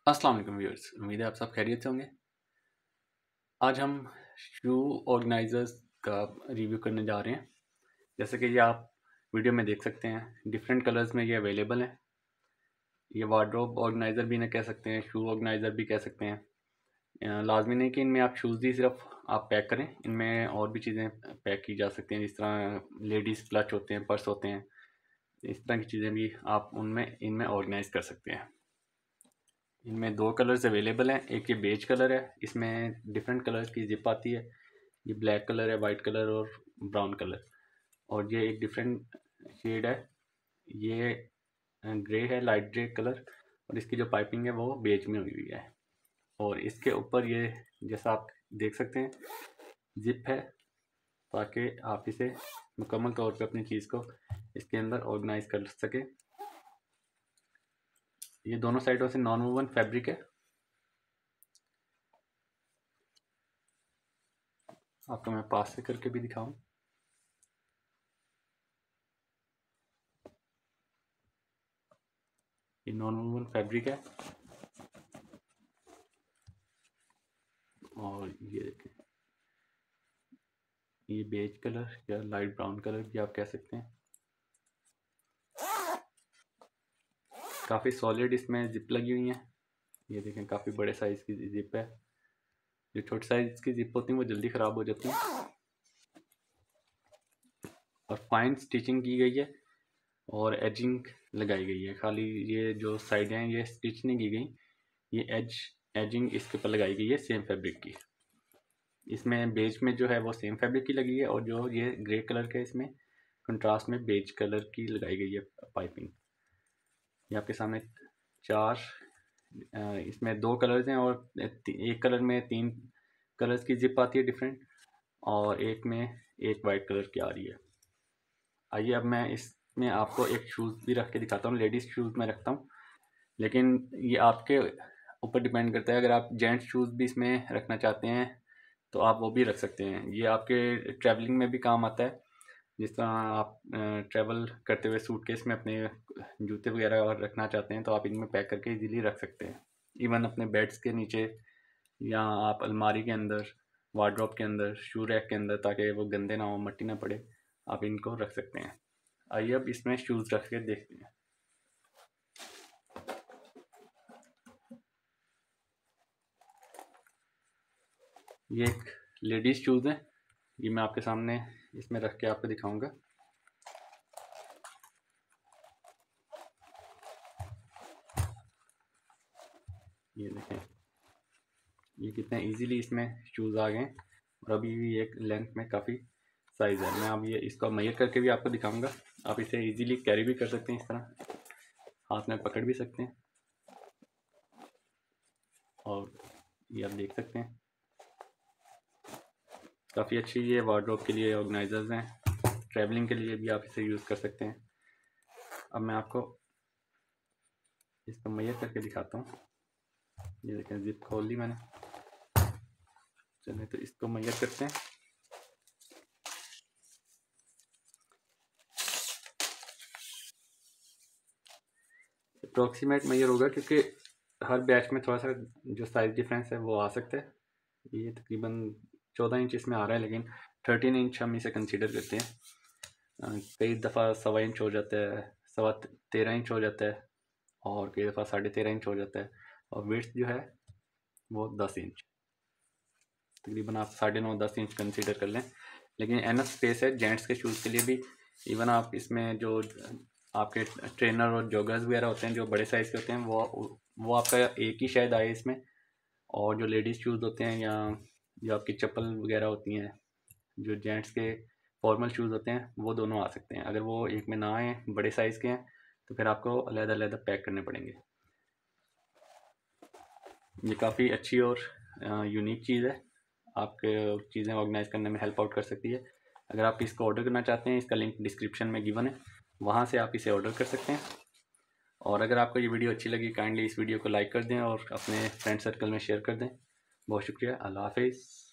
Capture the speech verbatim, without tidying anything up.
अस्सलाम वालेकुम व्यूअर्स, उम्मीद है आप सब खैरियत से होंगे। आज हम शू ऑर्गेनाइजर्स का रिव्यू करने जा रहे हैं। जैसे कि ये आप वीडियो में देख सकते हैं, डिफरेंट कलर्स में ये अवेलेबल है। ये वार्डरोब ऑर्गेनाइज़र भी इन्हें कह सकते हैं, शू ऑर्गेनाइज़र भी कह सकते हैं। लाजमी नहीं कि इनमें आप शूज़ ही सिर्फ आप पैक करें, इनमें और भी चीज़ें पैक की जा सकती हैं, जिस तरह लेडीज़ क्लच होते हैं, पर्स होते हैं। इस तरह की चीज़ें भी आप उनमें इनमें ऑर्गेनाइज़ कर सकते हैं। इनमें दो कलर्स अवेलेबल हैं। एक ये बेज कलर है, इसमें डिफरेंट कलर्स की जिप आती है। ये ब्लैक कलर है, वाइट कलर और ब्राउन कलर। और ये एक डिफरेंट शेड है, ये ग्रे है, लाइट ग्रे कलर। और इसकी जो पाइपिंग है वो बेज में हुई हुई है। और इसके ऊपर ये जैसा आप देख सकते हैं जिप है, ताकि आप इसे मुकम्मल तौर पे अपनी चीज़ को इसके अंदर ऑर्गेनाइज कर सके। ये दोनों साइडों से नॉन वूवन फैब्रिक है। आपको मैं पास से करके भी दिखाऊं। ये नॉन वूवन फैब्रिक है। और ये देखें, ये बेज कलर या लाइट ब्राउन कलर भी आप कह सकते हैं। काफ़ी सॉलिड इसमें जिप लगी हुई है। ये देखें, काफ़ी बड़े साइज़ की जिप है। जो छोटे साइज़ की जिप होती हैं वो जल्दी ख़राब हो जाती हैं। और फाइन स्टिचिंग की गई है और एजिंग लगाई गई है। खाली ये जो साइड हैं ये स्टिच नहीं की गई, ये एज एजिंग इसके ऊपर लगाई गई है सेम फैब्रिक की। इसमें बेज में जो है वो सेम फैब्रिक की लगी है, और जो ये ग्रे कलर का इसमें कंट्रास्ट में बेज कलर की लगाई गई है पाइपिंग। ये आपके सामने चार इसमें दो कलर्स हैं, और एक कलर में तीन कलर्स की जिप आती है डिफरेंट, और एक में एक वाइट कलर की आ रही है। आइए अब मैं इसमें आपको एक शूज़ भी रख के दिखाता हूँ। लेडीज़ शूज़ मैं रखता हूँ, लेकिन ये आपके ऊपर डिपेंड करता है। अगर आप जेंट्स शूज़ भी इसमें रखना चाहते हैं तो आप वो भी रख सकते हैं। ये आपके ट्रैवलिंग में भी काम आता है। जिस तरह आप ट्रैवल करते हुए सूटकेस में अपने जूते वगैरह और रखना चाहते हैं तो आप इनमें पैक करके इजीली रख सकते हैं। इवन अपने बेड्स के नीचे, या आप अलमारी के अंदर, वार्डरोब के अंदर, शू रैक के अंदर, ताकि वो गंदे ना हो, मट्टी ना पड़े, आप इनको रख सकते हैं। आइए अब इसमें शूज़ रख के देखते हैं। ये एक लेडीज़ शूज़ है, ये मैं आपके सामने इसमें रख के आपको दिखाऊंगा। ये देखें, ये कितने इजीली इसमें शूज़ आ गए, और अभी भी एक लेंथ में काफ़ी साइज़ है। मैं अब ये इसको मेजर करके भी आपको दिखाऊंगा। आप इसे इजीली कैरी भी कर सकते हैं, इस तरह हाथ में पकड़ भी सकते हैं। और ये आप देख सकते हैं, काफ़ी अच्छी ये वार्डरोब के लिए ऑर्गेनाइजर्स हैं। ट्रैवलिंग के लिए भी आप इसे यूज़ कर सकते हैं। अब मैं आपको इसको मेजर करके दिखाता हूँ। ये देखें, जिप खोल ली मैंने। चलिए तो इसको मेजर करते हैं। अप्रोक्सीमेट मेजर होगा, क्योंकि हर बैच में थोड़ा सा जो साइज़ डिफरेंस है वो आ सकता है। ये तकरीबन चौदह इंच इसमें आ रहा है, लेकिन थर्टीन इंच हम इसे कंसीडर करते हैं। कई दफ़ा सवा इंच हो जाता है, सवा तेरह इंच हो जाता है, और कई दफ़ा साढ़े तेरह इंच हो जाता है। और विड्थ जो है वो दस इंच, तकरीबन आप साढ़े नौ दस इंच कंसीडर कर लें। लेकिन एनफ स्पेस है जेंट्स के शूज़ के लिए भी। इवन आप इसमें जो आपके ट्रेनर और जॉगर्स वगैरह होते हैं जो बड़े साइज़ के होते हैं, वो वो आपका एक ही शायद आए इसमें। और जो लेडीज़ शूज़ होते हैं, या जो आपकी चप्पल वगैरह होती हैं, जो जेंट्स के फॉर्मल शूज़ होते हैं, वो दोनों आ सकते हैं। अगर वो एक में ना आए, बड़े साइज़ के हैं, तो फिर आपको अलग अलग पैक करने पड़ेंगे। ये काफ़ी अच्छी और यूनिक चीज़ है, आपके चीज़ें ऑर्गेनाइज करने में हेल्प आउट कर सकती है। अगर आप इसको ऑर्डर करना चाहते हैं, इसका लिंक डिस्क्रिप्शन में गिवन है, वहाँ से आप इसे ऑर्डर कर सकते हैं। और अगर आपको ये वीडियो अच्छी लगी, काइंडली इस वीडियो को लाइक कर दें और अपने फ्रेंड सर्कल में शेयर कर दें। बहुत शुक्रिया। अल्लाह हाफिज़।